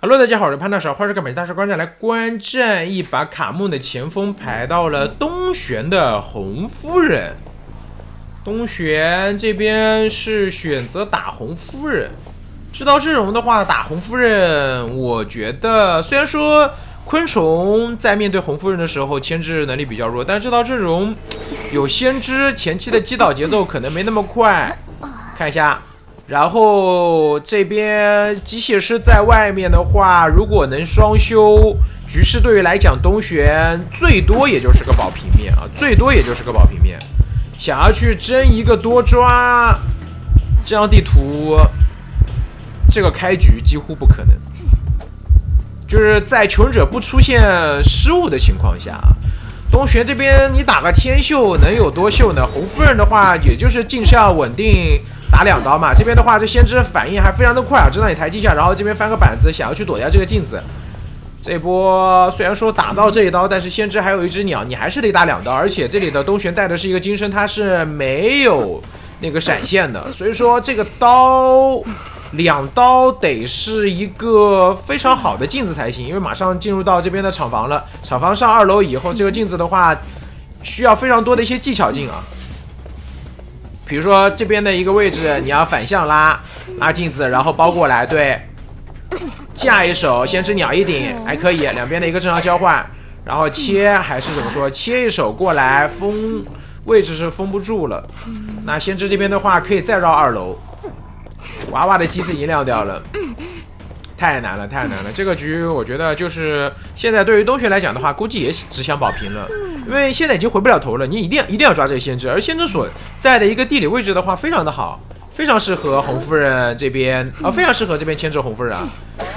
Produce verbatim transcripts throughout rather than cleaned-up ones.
Hello， 大家好，我是潘大少，欢迎收看本期大师观战。来观战一把卡梦的前锋排到了东玄的红夫人。东玄这边是选择打红夫人。知道阵容的话，打红夫人，我觉得虽然说昆虫在面对红夫人的时候牵制能力比较弱，但这套阵容有先知，前期的击倒节奏可能没那么快。看一下。 然后这边机械师在外面的话，如果能双修，局势对于来讲，东玄最多也就是个保平面啊，最多也就是个保平面。想要去争一个多抓，这张地图，这个开局几乎不可能。就是在求生者不出现失误的情况下，东玄这边你打个天秀能有多秀呢？红夫人的话，也就是尽上稳定。 打两刀嘛，这边的话，这先知反应还非常的快啊，知道你抬进下，然后这边翻个板子，想要去躲掉这个镜子。这波虽然说打到这一刀，但是先知还有一只鸟，你还是得打两刀，而且这里的东玄带的是一个金身，它是没有那个闪现的，所以说这个刀两刀得是一个非常好的镜子才行，因为马上进入到这边的厂房了，厂房上二楼以后，这个镜子的话需要非常多的一些技巧镜啊。 比如说这边的一个位置，你要反向拉拉镜子，然后包过来，对，架一手，先知鸟一顶还可以，两边的一个正常交换，然后切还是怎么说，切一手过来封位置是封不住了。那先知这边的话可以再绕二楼，娃娃的机子已经亮掉了，太难了，太难了。这个局我觉得就是现在对于东玄来讲的话，估计也只想保平了。 因为现在已经回不了头了，你一定一定要抓这个先知，而先知所在的一个地理位置的话，非常的好，非常适合红夫人这边啊，非常适合这边牵制红夫人啊。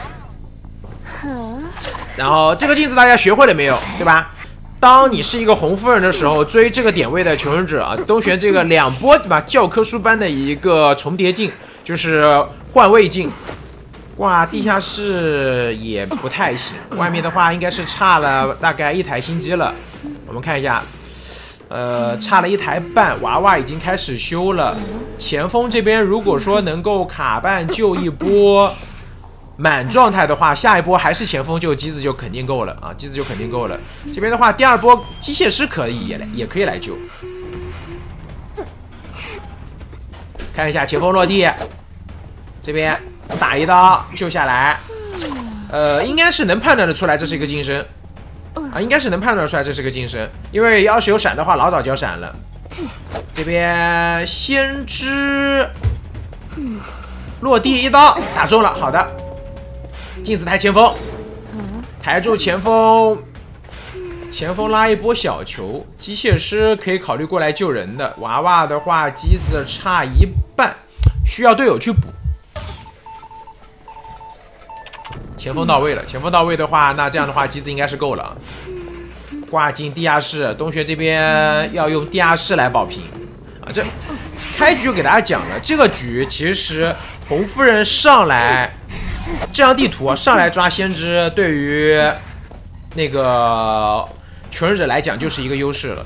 然后这个镜子大家学会了没有？对吧？当你是一个红夫人的时候，追这个点位的求生者啊，东玄这个两波对吧？教科书般的一个重叠镜，就是换位镜。 挂地下室也不太行，外面的话应该是差了大概一台新机了。我们看一下，呃，差了一台半，娃娃已经开始修了。前锋这边如果说能够卡半救一波满状态的话，下一波还是前锋救机子就肯定够了啊，机子就肯定够了。这边的话，第二波机械师可以也来也可以来救。看一下前锋落地，这边。 打一刀救下来，呃，应该是能判断得出来这是一个近身，啊，应该是能判断得出来这是个近身，因为要是有闪的话，老早就要闪了。这边先知落地一刀打中了，好的，镜子抬前锋，抬住前锋，前锋拉一波小球，机械师可以考虑过来救人的，娃娃的话机子差一半，需要队友去补。 前锋到位了，前锋到位的话，那这样的话机子应该是够了。挂进地下室，东玄这边要用地下室来保平啊。这开局就给大家讲了，这个局其实红夫人上来这张地图啊，上来抓先知，对于那个求生者来讲就是一个优势了。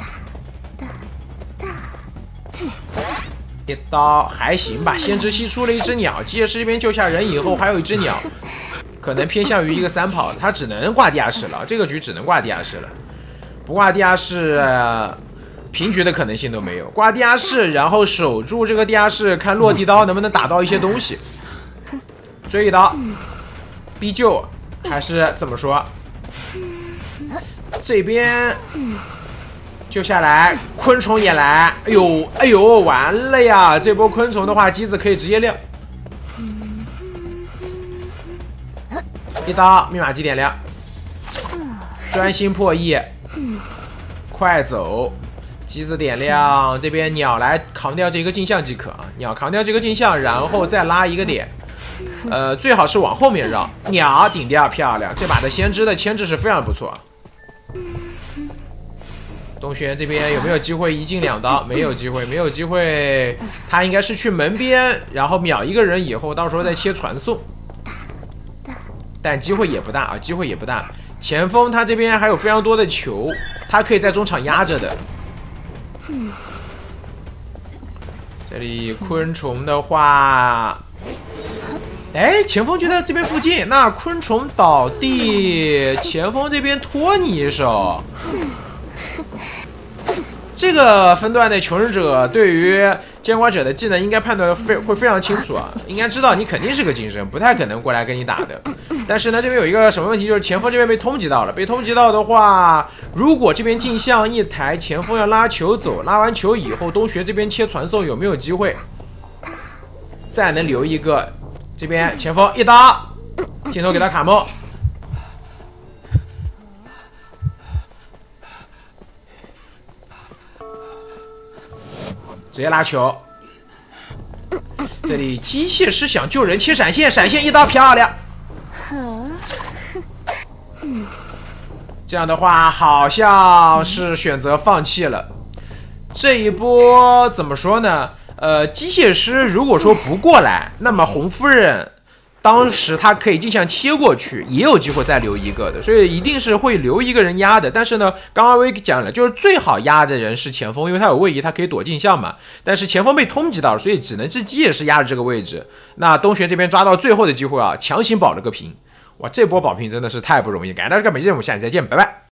一刀还行吧，先知吸出了一只鸟，机械师这边救下人以后，还有一只鸟。 可能偏向于一个三跑，他只能挂地下室了。这个局只能挂地下室了，不挂地下室，呃、平局的可能性都没有。挂地下室，然后守住这个地下室，看落地刀能不能打到一些东西。追一刀，逼救还是怎么说？这边救下来，昆虫也来。哎呦，哎呦，完了呀！这波昆虫的话，机子可以直接亮。 一刀密码机点亮，专心破译，快走，机子点亮，这边鸟来扛掉这个镜像即可啊，鸟扛掉这个镜像，然后再拉一个点，呃，最好是往后面绕，鸟顶掉，漂亮，这把的先知的牵制是非常不错。东玄这边有没有机会一进两刀？没有机会，没有机会，他应该是去门边，然后秒一个人以后，到时候再切传送。 但机会也不大啊，机会也不大。前锋他这边还有非常多的球，他可以在中场压着的。这里昆虫的话， 哎，前锋就在这边附近。那昆虫倒地，前锋这边拖你一手。这个分段的求生者对于监管者的技能应该判断非会非常清楚啊，应该知道你肯定是个金身，不太可能过来跟你打的。但是呢，这边有一个什么问题，就是前锋这边被通缉到了。被通缉到的话，如果这边镜像一台，前锋要拉球走，拉完球以后，东学这边切传送有没有机会？再能留一个。这边前锋一刀，镜头给他卡梦，直接拉球。这里机械师想救人，切闪现，闪现一刀漂亮。这样的话，好像是选择放弃了。这一波怎么说呢？呃，机械师如果说不过来，那么红夫人当时他可以镜像切过去，也有机会再留一个的，所以一定是会留一个人压的。但是呢，刚刚我也讲了，就是最好压的人是前锋，因为他有位移，他可以躲镜像嘛。但是前锋被通缉到了，所以只能是机械师压着这个位置。那东玄这边抓到最后的机会啊，强行保了个平。哇，这波保平真的是太不容易，感谢大家观看本期节目，下期再见，拜拜。